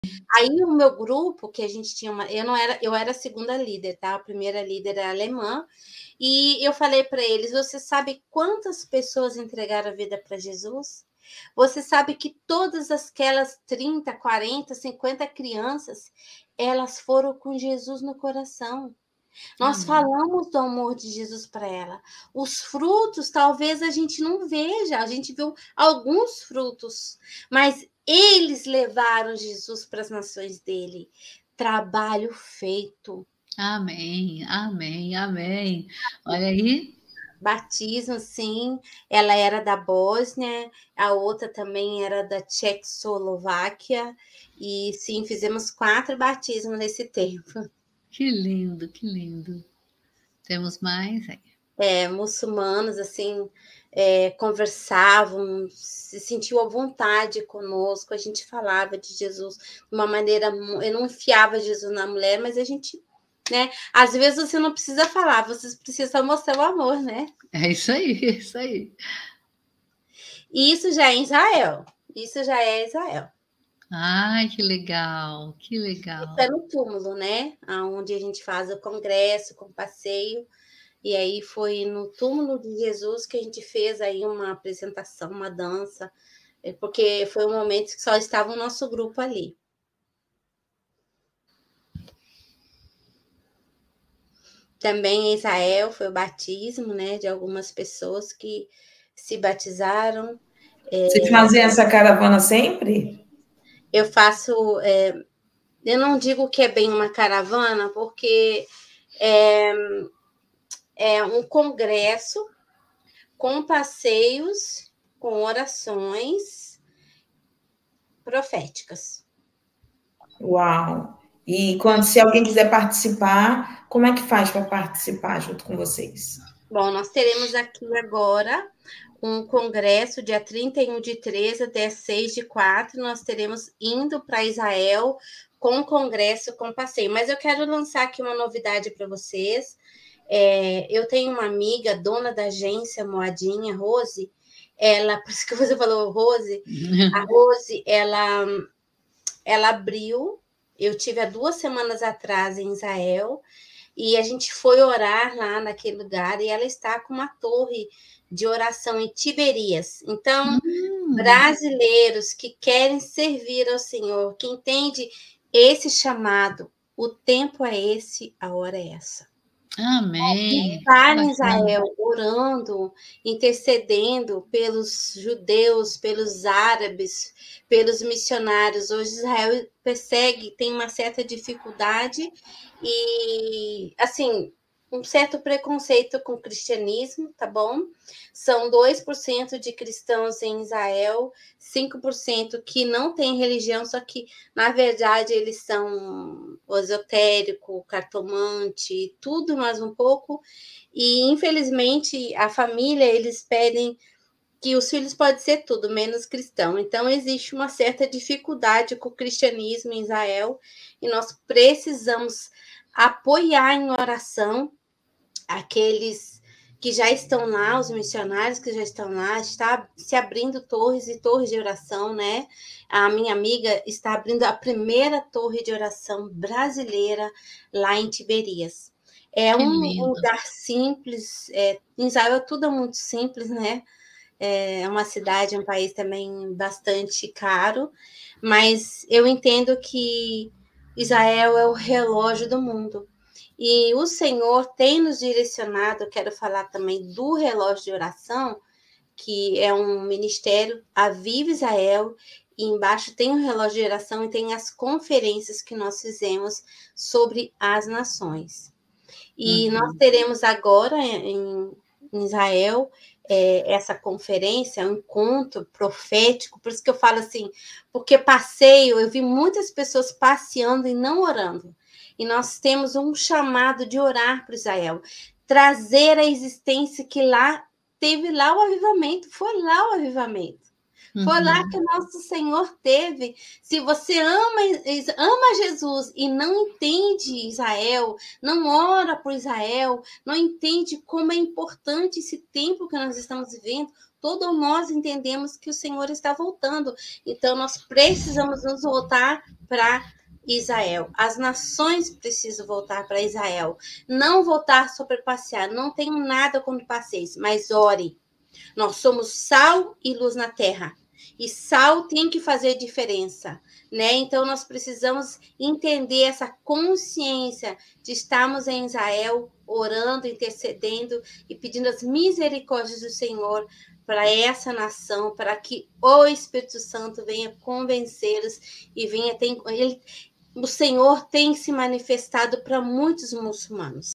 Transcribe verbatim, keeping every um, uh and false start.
Aí o meu grupo, que a gente tinha uma, eu não era, eu era a segunda líder, tá? A primeira líder era alemã, e eu falei para eles: você sabe quantas pessoas entregaram a vida para Jesus? Você sabe que todas aquelas trinta, quarenta, cinquenta crianças, elas foram com Jesus no coração. Nós Amém. falamos do amor de Jesus para ela. Os frutos, talvez a gente não veja, a gente viu alguns frutos, mas eles levaram Jesus para as nações dele. Trabalho feito. Amém, amém, amém. Olha aí. Batismo, sim, ela era da Bósnia, a outra também era da Tchecoslováquia, e sim, fizemos quatro batismos nesse tempo. Que lindo, que lindo. Temos mais aí. É, muçulmanos, assim, é, conversavam, se sentiam à vontade conosco, a gente falava de Jesus de uma maneira, eu não enfiava Jesus na mulher, mas a gente, né, às vezes você não precisa falar, você precisa mostrar o amor, né? É isso aí, é isso aí. E isso já é em Israel, isso já é Israel. Ai, que legal, que Isso é legal. no túmulo, né? Onde a gente faz o congresso com passeio. E aí foi no túmulo de Jesus que a gente fez aí uma apresentação, uma dança, porque foi um momento que só estava o nosso grupo ali. Também em Israel foi o batismo, né, de algumas pessoas que se batizaram. Você fazia essa caravana sempre? Eu faço, é, eu não digo que é bem uma caravana, porque é, é um congresso com passeios, com orações proféticas. Uau! E quando, se alguém quiser participar, como é que faz para participar junto com vocês? Bom, nós teremos aqui agora um congresso, dia trinta e um de três até seis de quatro, nós teremos indo para Israel com congresso, com passeio. Mas eu quero lançar aqui uma novidade para vocês. É, eu tenho uma amiga, dona da agência Moadinha, Rose, ela, por isso que você falou Rose, a Rose, ela, ela abriu, eu tive há duas semanas atrás em Israel, e a gente foi orar lá naquele lugar, e ela está com uma torre de oração em Tiberias. Então, hum. brasileiros que querem servir ao Senhor, que entende esse chamado, o tempo é esse, a hora é essa. Amém. Estar em Israel orando, intercedendo pelos judeus, pelos árabes, pelos missionários. Hoje Israel persegue, tem uma certa dificuldade e, assim, um certo preconceito com o cristianismo, tá bom? São dois por cento de cristãos em Israel, cinco por cento que não têm religião, só que, na verdade, eles são esotérico, cartomante, tudo mais um pouco. E, infelizmente, a família, eles pedem que os filhos podem ser tudo, menos cristão. Então, existe uma certa dificuldade com o cristianismo em Israel, e nós precisamos apoiar em oração aqueles que já estão lá, os missionários que já estão lá, está se abrindo torres e torres de oração, né? A minha amiga está abrindo a primeira torre de oração brasileira lá em Tiberias. É Que um lindo. lugar simples, é, em Israel tudo é muito simples, né? É uma cidade, um país também bastante caro, mas eu entendo que Israel é o relógio do mundo. E o Senhor tem nos direcionado, quero falar também do relógio de oração, que é um ministério, a Viva Israel, e embaixo tem o relógio de oração e tem as conferências que nós fizemos sobre as nações. E uhum. nós teremos agora em, em Israel é, essa conferência, um encontro profético, por isso que eu falo assim, porque passeio, eu vi muitas pessoas passeando e não orando. E nós temos um chamado de orar para Israel, trazer a existência que lá teve lá o avivamento, foi lá o avivamento. Uhum. Foi lá que o nosso Senhor teve. Se você ama, ama Jesus e não entende Israel, não ora por Israel, não entende como é importante esse tempo que nós estamos vivendo, todos nós entendemos que o Senhor está voltando. Então, nós precisamos nos voltar para Israel. As nações precisam voltar para Israel. Não voltar só para passear. Não tenho nada contra passeios, mas ore. Nós somos sal e luz na terra. E sal tem que fazer diferença, né? Então, nós precisamos entender essa consciência de estarmos em Israel, orando, intercedendo e pedindo as misericórdias do Senhor para essa nação, para que o Espírito Santo venha convencê-los e venha ter... Ele, o Senhor tem se manifestado para muitos muçulmanos.